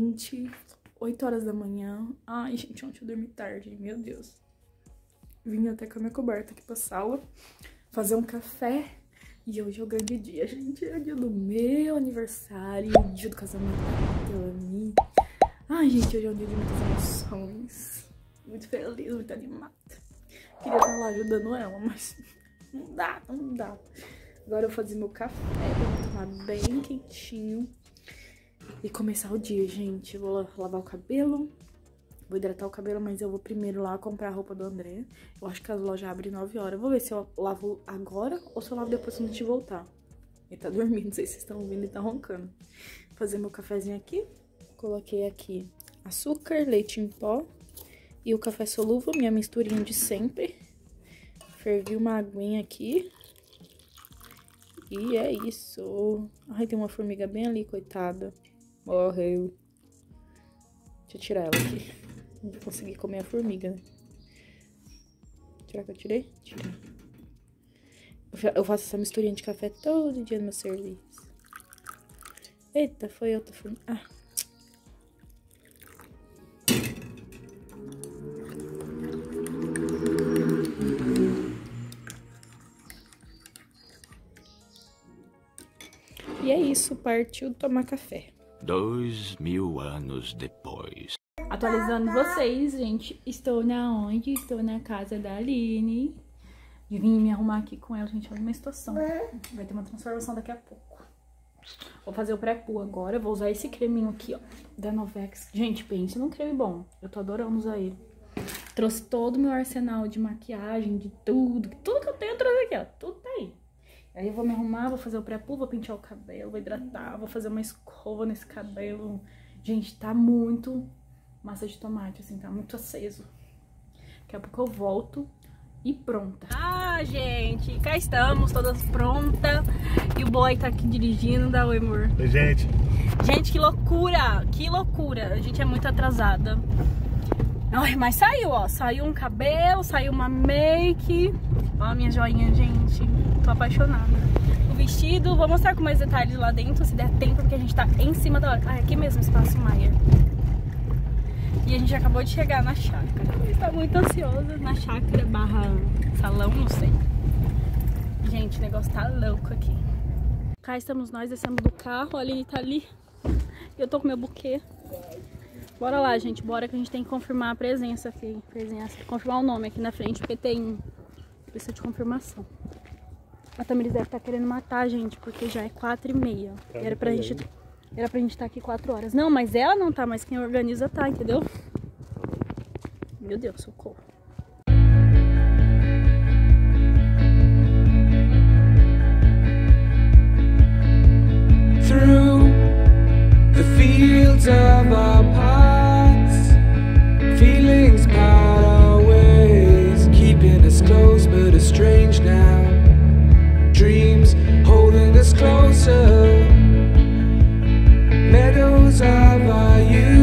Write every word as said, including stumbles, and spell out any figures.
gente, oito horas da manhã. Ai, gente, ontem eu dormi tarde, meu Deus. Vim até com a minha coberta aqui pra sala, fazer um café. E hoje é o grande dia, gente. É o dia do meu aniversário, dia do casamento da Telani. Ai, gente, hoje é um dia de muitas emoções. Muito feliz, muito animada. Queria estar lá ajudando ela, mas não dá, não dá. Agora eu vou fazer meu café, vou tomar bem quentinho e começar o dia, gente. Eu vou lavar o cabelo, vou hidratar o cabelo, mas eu vou primeiro lá comprar a roupa do André. Eu acho que as lojas abrem nove horas. Eu vou ver se eu lavo agora ou se eu lavo depois quando a gente voltar. Ele tá dormindo, não sei se vocês estão ouvindo, ele tá roncando. Vou fazer meu cafezinho aqui. Coloquei aqui açúcar, leite em pó e o café solúvel, minha misturinha de sempre. Fervi uma aguinha aqui. E é isso. Ai, tem uma formiga bem ali, coitada. Morreu. Deixa eu tirar ela aqui. Não vou conseguir comer a formiga, né? Será que eu tirei? Tirei. Eu faço essa misturinha de café todo dia no meu serviço. Eita, foi outra formiga. Ah. E é isso, partiu tomar café. Dois mil anos depois. Atualizando vocês, gente, estou na onde? Estou na casa da Aline. E vim me arrumar aqui com ela, gente, olha uma situação. Vai ter uma transformação daqui a pouco. Vou fazer o pré-poo agora, vou usar esse creminho aqui, ó, da Novex. Gente, pense num creme bom, eu tô adorando usar ele. Trouxe todo o meu arsenal de maquiagem, de tudo, tudo que eu tenho eu trouxe aqui, ó, tudo tá aí. Aí eu vou me arrumar, vou fazer o pré-poo, vou pentear o cabelo, vou hidratar, vou fazer uma escova nesse cabelo. Gente, tá muito massa de tomate, assim, tá muito aceso. Daqui a pouco eu volto e pronta. Ah, gente, cá estamos, todas prontas. E o boy tá aqui dirigindo, dá oi, amor. Oi, gente. Gente, que loucura, que loucura. A gente é muito atrasada. Ai, mas saiu, ó, saiu um cabelo, saiu uma make. Ó a minha joinha, gente. Tô apaixonada. O vestido, vou mostrar com mais detalhes lá dentro, se der tempo, porque a gente tá em cima da hora. Ah, é aqui mesmo, Espaço Maia. E a gente acabou de chegar na chácara. A gente tá muito ansiosa na chácara barra salão, não sei. Gente, o negócio tá louco aqui. Cá estamos nós, descemos do carro, a Aline tá ali. Eu tô com meu buquê. Bora lá, gente, bora que a gente tem que confirmar a presença aqui. Presença, confirmar o nome aqui na frente, porque tem precisa de confirmação. A Tamiris deve estar querendo matar a gente, porque já é quatro e meia. E era pra gente, era pra gente estar aqui quatro horas. Não, mas ela não tá, mas quem organiza tá, entendeu? Meu Deus, socorro. Through the fields of our paths, feelings part our ways, keeping us close but estranged now. Dreams holding us closer, meadows of our youth.